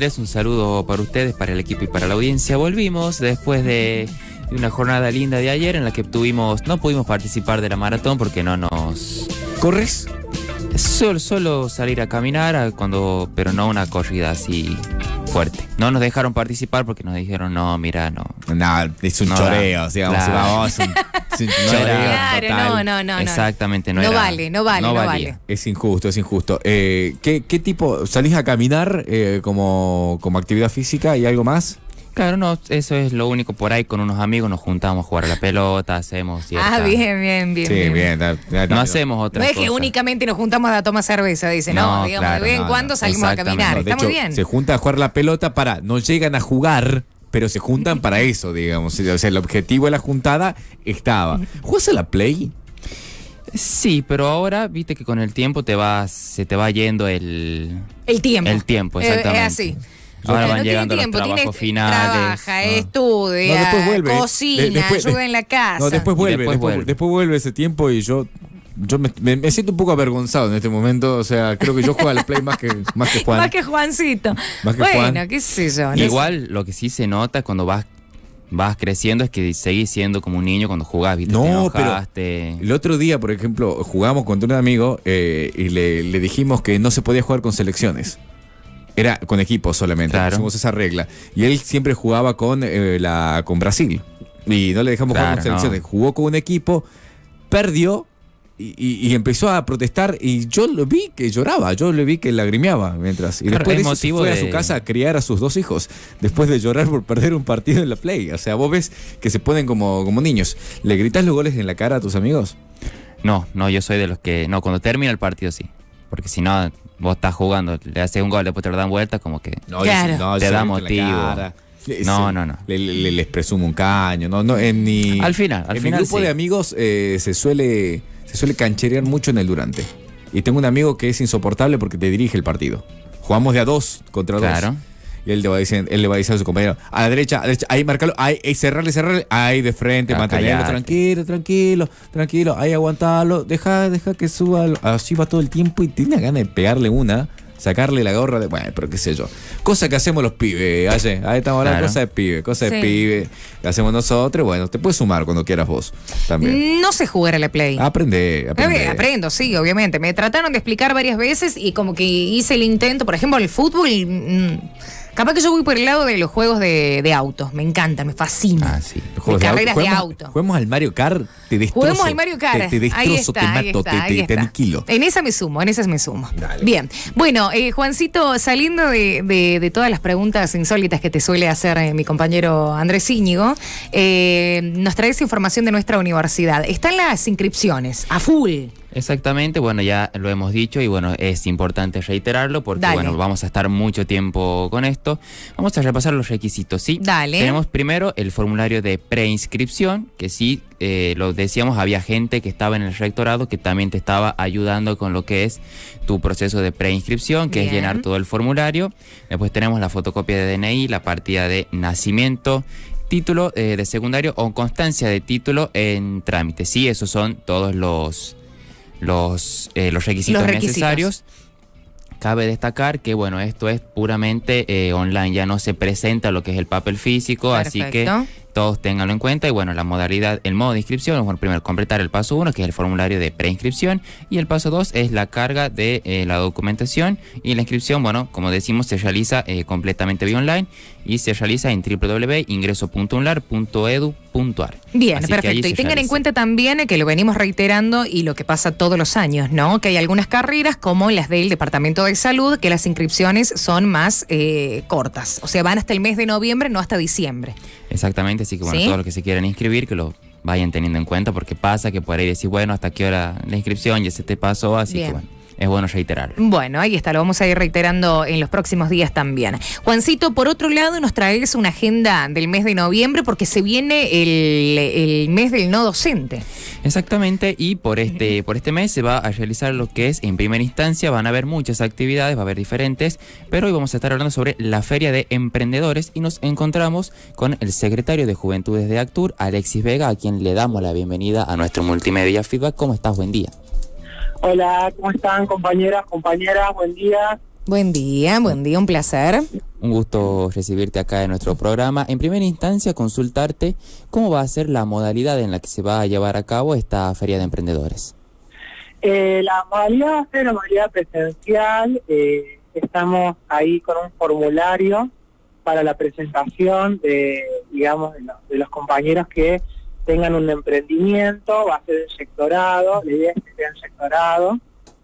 Andrés, un saludo para ustedes, para el equipo y para la audiencia. Volvimos después de una jornada linda de ayer en la que no pudimos participar de la maratón porque no nos... ¿Corres? Solo salir a caminar, pero no una corrida así fuerte. No nos dejaron participar porque nos dijeron, no, mira, no. No, es un choreo, digamos. Claro. Es un choreo Claro, total. no. Exactamente, No vale. Es injusto, es injusto. ¿Qué tipo? ¿Salís a caminar como actividad física y algo más? Claro, no, eso es lo único. Por ahí con unos amigos nos juntamos a jugar a la pelota, hacemos cierta... Bien. Sí, bien. No hacemos otras cosas. No es que únicamente nos juntamos a tomar cerveza, dice, no, digamos, claro, de vez en cuando salimos a caminar, está muy bien. Se juntan a jugar la pelota no llegan a jugar, pero se juntan para eso, digamos. O sea, el objetivo de la juntada estaba. ¿Jugás a la Play? Sí, pero ahora, viste que con el tiempo se te va yendo el tiempo. El tiempo, exactamente. Es así. Ahora van no llegando tiene los tiempo, trabajos finales. Trabaja, estudia, cocina, ayuda en la casa. No, después vuelve ese tiempo y yo me siento un poco avergonzado en este momento. O sea, creo que yo juego a la Play más que Juan. Más que Juancito. Bueno, qué sé yo. Igual lo que sí se nota cuando vas creciendo es que seguís siendo como un niño cuando jugás, ¿viste? No, pero el otro día, por ejemplo, jugamos contra un amigo y le dijimos que no se podía jugar con selecciones. Era con equipos solamente, claro. Pusimos esa regla. Y él siempre jugaba con Brasil. Y no le dejamos jugar con selecciones. No. Jugó con un equipo, perdió y empezó a protestar. Y yo lo vi que lloraba, yo le vi que lagrimeaba mientras. Y después de eso se fue a su casa a criar a sus 2 hijos. Después de llorar por perder un partido en la Play. O sea, vos ves que se ponen como niños. ¿Le gritás los goles en la cara a tus amigos? No, yo soy de los que... No, cuando termina el partido sí. Porque si no... Vos estás jugando, le haces un gol, después te lo dan vuelta, como que te da motivo. No. Les presumo un caño. Al final mi grupo de amigos se suele cancherear mucho en el durante. Y tengo un amigo que es insoportable porque te dirige el partido. Jugamos de a 2 contra 2. Claro. Y él le va a decir a su compañero, a la derecha, ahí marcarlo, ahí cerrarle, ahí de frente, mantenerlo tranquilo, ahí aguantarlo, deja que suba, así va todo el tiempo y tiene ganas de pegarle sacarle la gorra bueno, pero qué sé yo. Cosa que hacemos los pibes, ahí estamos hablando, cosa de pibe, que hacemos nosotros, bueno, te puedes sumar cuando quieras vos también. No sé jugar a la Play. Aprendo, sí, obviamente. Me trataron de explicar varias veces y como que hice el intento, por ejemplo, el fútbol... Capaz que yo voy por el lado de los juegos de autos. Me encantan, me fascina. Sí. De carreras de auto. Juguemos al Mario Kart, te destrozo. Juguemos al Mario Kart. Te destrozo, te mato, te aniquilo. En esas me sumo. Dale. Bien. Bueno, Juancito, saliendo de todas las preguntas insólitas que te suele hacer mi compañero Andrés Íñigo, nos traes información de nuestra universidad. Están las inscripciones, a full. Exactamente, bueno, ya lo hemos dicho y bueno, es importante reiterarlo porque bueno, vamos a estar mucho tiempo con esto. Vamos a repasar los requisitos, ¿sí? Dale. Tenemos primero el formulario de preinscripción, que sí, lo decíamos, había gente que estaba en el rectorado que también te estaba ayudando con lo que es tu proceso de preinscripción, que es llenar todo el formulario. Después tenemos la fotocopia de DNI, la partida de nacimiento, título de secundario o constancia de título en trámite. Sí, esos son todos los requisitos necesarios. Cabe destacar que, bueno, esto es puramente online, ya no se presenta lo que es el papel físico, perfecto. Así que todos ténganlo en cuenta. Y bueno, el modo de inscripción es, bueno, primero completar el paso 1, que es el formulario de preinscripción, y el paso 2 es la carga de la documentación, y la inscripción, bueno, como decimos, se realiza completamente vía online y se realiza en www.ingreso.unlar.edu.ar. Bien, perfecto. Y tengan en cuenta también que lo venimos reiterando y lo que pasa todos los años, ¿no? Que hay algunas carreras, como las del Departamento de Salud, que las inscripciones son más cortas. O sea, van hasta el mes de noviembre, no hasta diciembre. Exactamente, así que bueno, todos los que se quieran inscribir, que lo vayan teniendo en cuenta, porque pasa que por ahí decís, bueno, ¿hasta qué hora la inscripción? Ya se te pasó, así que bueno. Es bueno reiterar. Bueno, ahí está, lo vamos a ir reiterando en los próximos días también. Juancito, por otro lado, nos traes una agenda del mes de noviembre porque se viene el mes del no docente. Exactamente, y por este mes se va a realizar lo que es, en primera instancia, van a haber muchas actividades, va a haber diferentes, pero hoy vamos a estar hablando sobre la Feria de Emprendedores y nos encontramos con el secretario de Juventudes de Actur, Alexis Vega, a quien le damos la bienvenida a nuestro Multimedia Feedback. ¿Cómo estás? Buen día. Hola, ¿cómo están, compañeras? Buen día. Buen día, un placer. Un gusto recibirte acá en nuestro programa. En primera instancia, consultarte cómo va a ser la modalidad en la que se va a llevar a cabo esta Feria de Emprendedores. La modalidad va a ser una modalidad presencial. Estamos ahí con un formulario para la presentación de los compañeros que tengan un emprendimiento. Va a ser el sectorado, la idea es que sea el sectorado.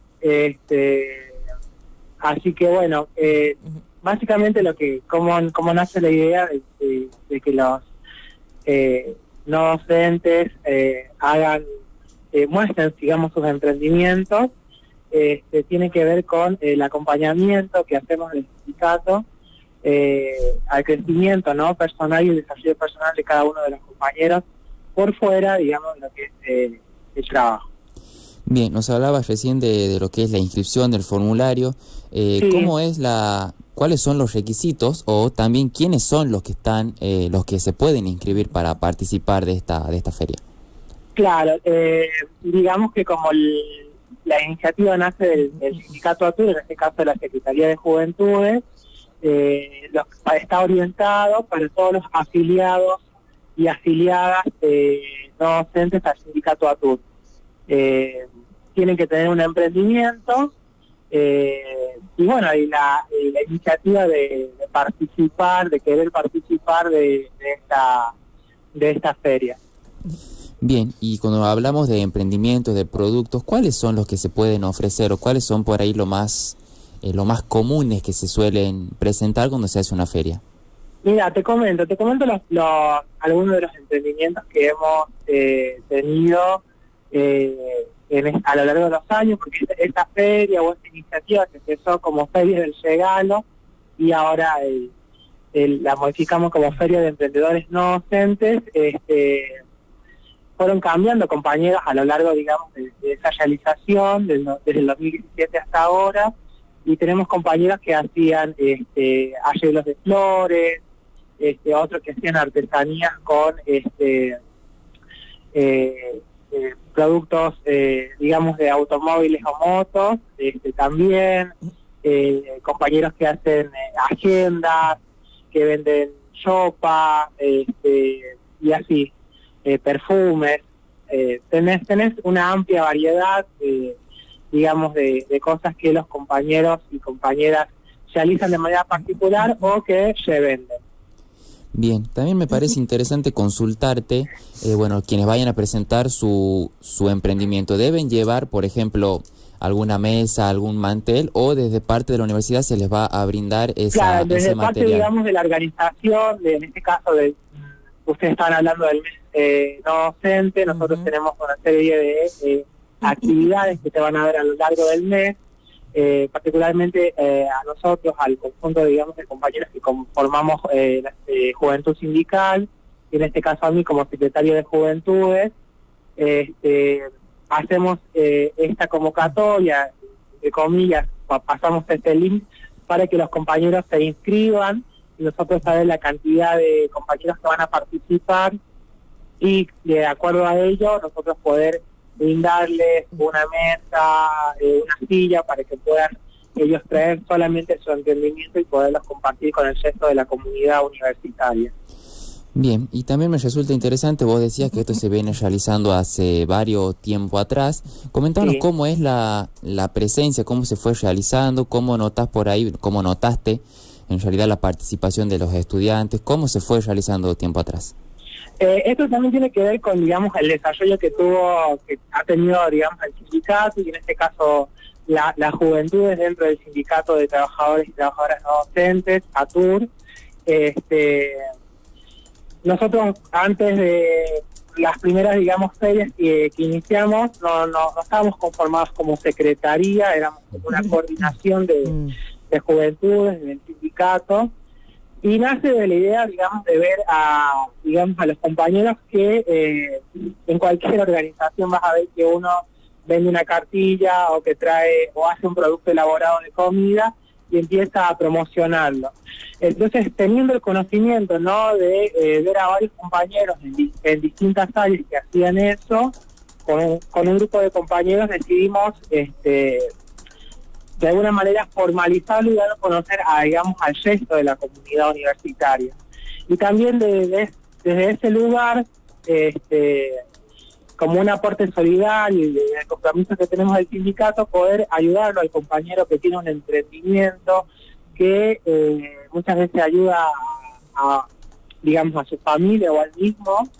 Así que bueno, básicamente cómo nace la idea de que los no docentes muestren, digamos, sus emprendimientos, tiene que ver con el acompañamiento que hacemos del sindicato al crecimiento, ¿no?, personal y el desarrollo personal de cada uno de los compañeros por fuera, digamos, de lo que es el trabajo. Bien, nos hablabas recién de lo que es la inscripción del formulario. Sí. ¿Cuáles son los requisitos o también quiénes son los que están, los que se pueden inscribir para participar de esta feria? Claro, digamos que como la iniciativa nace del sindicato ATUR, en este caso de la Secretaría de Juventudes, está orientado para todos los afiliados y afiliadas no docentes al sindicato ATUR. Tienen que tener un emprendimiento y bueno, y la iniciativa de participar, de querer participar de esta feria. Bien, y cuando hablamos de emprendimientos, de productos, ¿cuáles son los que se pueden ofrecer o cuáles son por ahí lo más comunes que se suelen presentar cuando se hace una feria? Mira, te comento algunos de los emprendimientos que hemos tenido a lo largo de los años, porque esta feria o esta iniciativa se empezó como Feria del Regalo y ahora la modificamos como Feria de Emprendedores No Docentes. Fueron cambiando compañeros a lo largo, digamos, de esa realización desde el 2017 hasta ahora, y tenemos compañeros que hacían arreglos de flores, otros que hacían artesanías con productos, digamos, de automóviles o motos, también, compañeros que hacen agendas, que venden sopa, y así, perfumes. Tenés una amplia variedad, digamos, de cosas que los compañeros y compañeras realizan de manera particular o que se venden. Bien, también me parece interesante consultarte, quienes vayan a presentar su emprendimiento, ¿deben llevar, por ejemplo, alguna mesa, algún mantel, o desde parte de la universidad se les va a brindar ese material? Claro, desde parte, digamos, de la organización, en este caso, ustedes estaban hablando del mes no docente, nosotros tenemos una serie de actividades que se van a ver a lo largo del mes, particularmente a nosotros, al conjunto, digamos, de compañeros que conformamos Juventud Sindical, y en este caso a mí como secretario de Juventudes, hacemos esta convocatoria, de comillas, pasamos este link para que los compañeros se inscriban y nosotros saber la cantidad de compañeros que van a participar y de acuerdo a ello nosotros poder brindarles una mesa, una silla para que puedan ellos traer solamente su emprendimiento y poderlos compartir con el resto de la comunidad universitaria. Bien, y también me resulta interesante, vos decías que esto se viene realizando hace varios tiempo atrás. Coméntanos cómo es la presencia, cómo se fue realizando, cómo notas por ahí, cómo notaste en realidad la participación de los estudiantes, cómo se fue realizando tiempo atrás. Esto también tiene que ver con, digamos, el desarrollo que ha tenido, digamos, el sindicato, y en este caso las juventudes dentro del sindicato de trabajadores y trabajadoras no docentes, ATUR. Nosotros, antes de las primeras, digamos, ferias que iniciamos, no estábamos conformados como secretaría, éramos como una coordinación de juventudes del sindicato, y nace de la idea, digamos, de ver a los compañeros que en cualquier organización vas a ver que uno vende una cartilla o que trae o hace un producto elaborado de comida y empieza a promocionarlo. Entonces, teniendo el conocimiento, ¿no?, de ver a varios compañeros en distintas áreas que hacían eso, con un grupo de compañeros decidimos de alguna manera formalizarlo y darlo a conocer a, digamos, al resto de la comunidad universitaria. Y también desde ese lugar, como un aporte solidario y el compromiso que tenemos del sindicato, poder ayudarlo al compañero que tiene un emprendimiento que muchas veces ayuda digamos, a su familia o al mismo,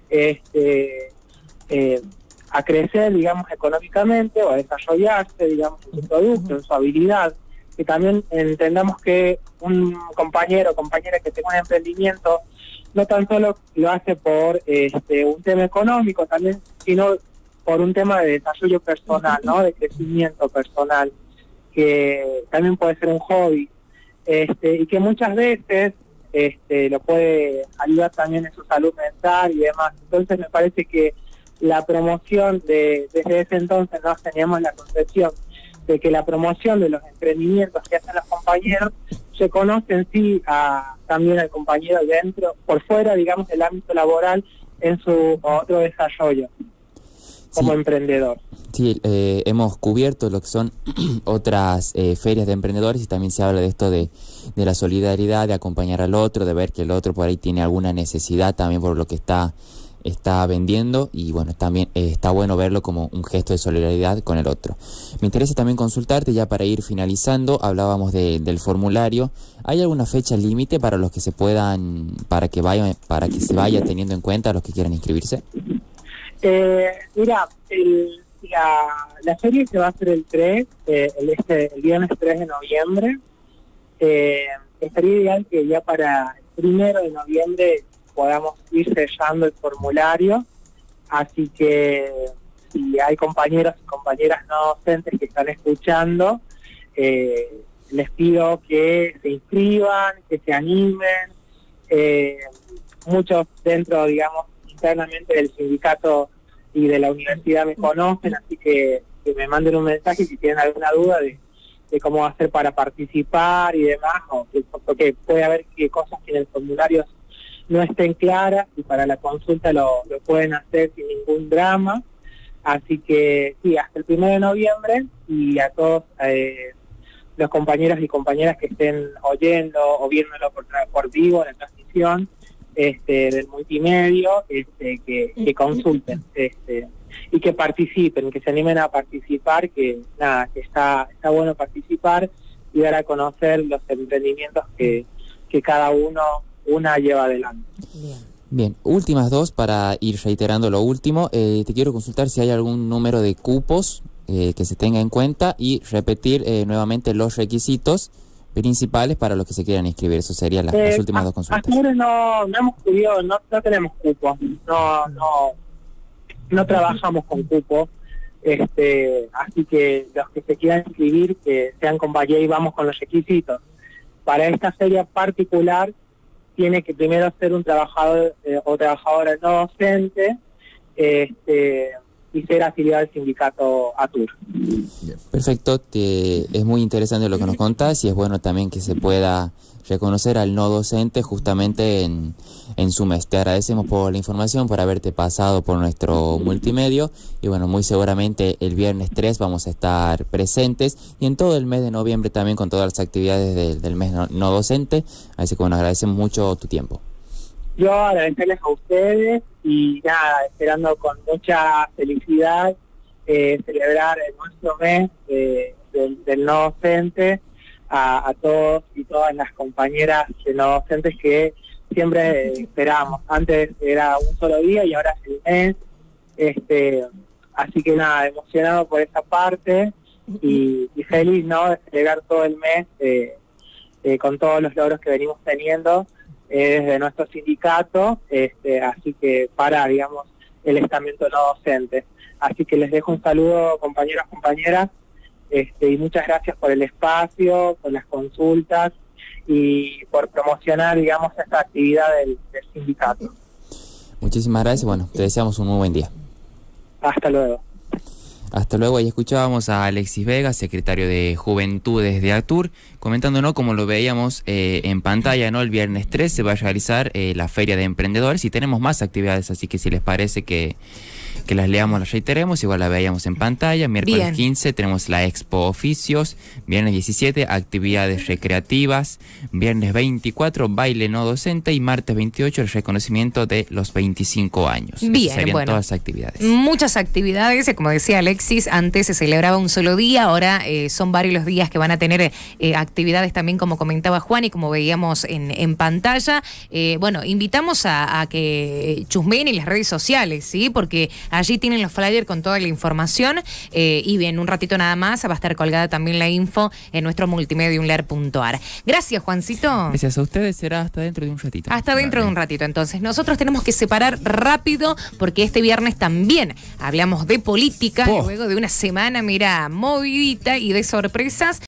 a crecer, digamos, económicamente o a desarrollarse, digamos, en su producto, en su habilidad. Que también entendamos que un compañero o compañera que tenga un emprendimiento no tan solo lo hace por un tema económico también, sino por un tema de desarrollo personal, ¿no? De crecimiento personal, que también puede ser un hobby, y que muchas veces lo puede ayudar también en su salud mental y demás. Entonces me parece que la promoción desde ese entonces nos teníamos la concepción de que la promoción de los emprendimientos que hacen los compañeros se conoce en sí también al compañero dentro, por fuera, digamos, del ámbito laboral en su otro desarrollo como emprendedor. Sí, hemos cubierto lo que son otras ferias de emprendedores y también se habla de esto de la solidaridad, de acompañar al otro, de ver que el otro por ahí tiene alguna necesidad también por lo que está vendiendo, y bueno, también está bueno verlo como un gesto de solidaridad con el otro. Me interesa también consultarte, ya para ir finalizando, hablábamos del formulario. ¿Hay alguna fecha límite para los que se puedan, para que se vaya teniendo en cuenta los que quieran inscribirse? Mira, la feria se va a hacer el viernes 3 de noviembre. Estaría ideal que ya para el 1 de noviembre podamos ir sellando el formulario, así que si hay compañeros y compañeras no docentes que están escuchando, les pido que se inscriban, que se animen. Muchos dentro, digamos, internamente del sindicato y de la universidad me conocen, así que me manden un mensaje si tienen alguna duda de cómo hacer para participar y demás, porque puede haber cosas que en el formulario no estén claras, y para la consulta lo pueden hacer sin ningún drama. Así que sí, hasta el 1 de noviembre, y a todos los compañeros y compañeras que estén oyendo o viéndolo por vivo, la transmisión del multimedio, que consulten y que participen, que se animen a participar, que está bueno participar y dar a conocer los emprendimientos que cada una lleva adelante. Bien, últimas dos para ir reiterando lo último. Te quiero consultar si hay algún número de cupos que se tenga en cuenta, y repetir nuevamente los requisitos principales para los que se quieran inscribir. Eso serían las últimas dos consultas. Hasta ahora no hemos podido, no tenemos cupos, no trabajamos con cupos, así que los que se quieran inscribir, que sean con Valle, y vamos con los requisitos. Para esta feria particular tiene que primero ser un trabajador o trabajadora no docente, y ser afiliado al sindicato ATUR. Perfecto, es muy interesante lo que nos contás, y es bueno también que se pueda reconocer al no docente justamente en su mes. Te agradecemos por la información, por haberte pasado por nuestro multimedio, y bueno, muy seguramente el viernes 3 vamos a estar presentes, y en todo el mes de noviembre también con todas las actividades del mes no docente, así que bueno, agradecemos mucho tu tiempo. Yo agradecerles a ustedes, y nada, esperando con mucha felicidad celebrar nuestro mes del no docente, a todos y todas las compañeras de no docentes que siempre esperamos. Antes era un solo día y ahora es el mes, así que nada, emocionado por esa parte, y feliz, ¿no?, de celebrar todo el mes con todos los logros que venimos teniendo desde nuestro sindicato, así que para, digamos, el estamento no docente. Así que les dejo un saludo, compañeros, compañeras, y muchas gracias por el espacio, por las consultas y por promocionar, digamos, esta actividad del sindicato. Muchísimas gracias, bueno, te deseamos un muy buen día. Hasta luego. Hasta luego. Ahí escuchábamos a Alexis Vega, secretario de Juventudes de ATUR, comentando, como lo veíamos en pantalla, el viernes 3 se va a realizar la Feria de Emprendedores, y tenemos más actividades, así que si les parece que que las leamos, las reiteremos, igual la veíamos en pantalla. Miércoles 15 tenemos la Expo Oficios, viernes 17 actividades recreativas, viernes 24 baile no docente y martes 28 el reconocimiento de los 25 años. Bien, serían bueno, todas las actividades. Muchas actividades, como decía Alexis, antes se celebraba un solo día, ahora son varios los días que van a tener actividades también, como comentaba Juan y como veíamos en pantalla. Bueno, invitamos a que chusmeen en las redes sociales, ¿sí? Porque allí tienen los flyers con toda la información y bien, un ratito nada más va a estar colgada también la info en nuestro multimediaunler.ar. Gracias, Juancito. Gracias a ustedes, será hasta dentro de un ratito. Hasta dentro de un ratito, entonces. Nosotros tenemos que separar rápido porque este viernes también hablamos de política luego de una semana, mira, movidita y de sorpresas.